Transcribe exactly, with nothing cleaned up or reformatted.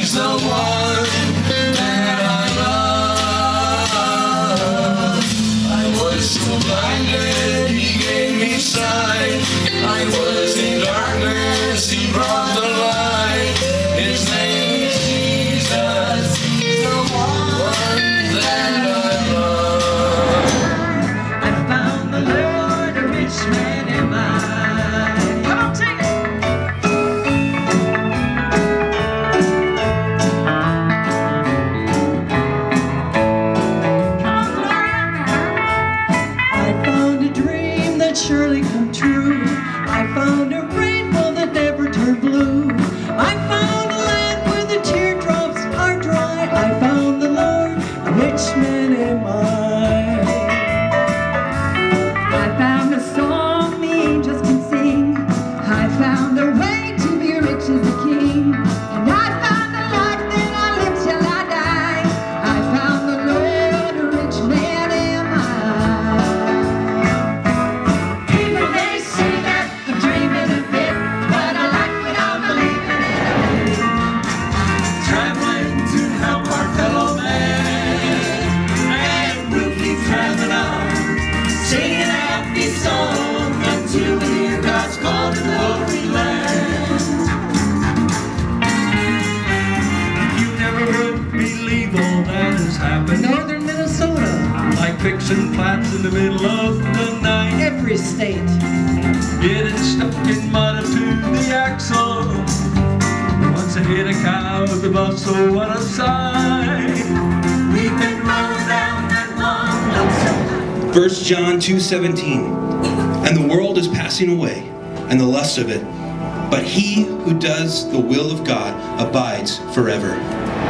He's the one that I love. I was so blinded, he gave me sight. I was in darkness, he brought the light. His name is Jesus. He's the one that I love. I found the Lord a rich man in mine. Come on, sing it. Surely come true. I found a rainbow that never turned blue. I found a land where the teardrops are dry. I found the Lord, a rich man am I. I found a song the angels can sing. I found a way to be rich as a king. And I found a life that I live till I die. I found the Lord, a rich man am I. Northern Minnesota, like fixing plants in the middle of the night. every state. Getting stuck in mud to the axle. Once I hit a cow with the bustle, what a sight. We've been rolling down that long. First John two seventeen. And the world is passing away, and the lust of it, but he who does the will of God abides forever.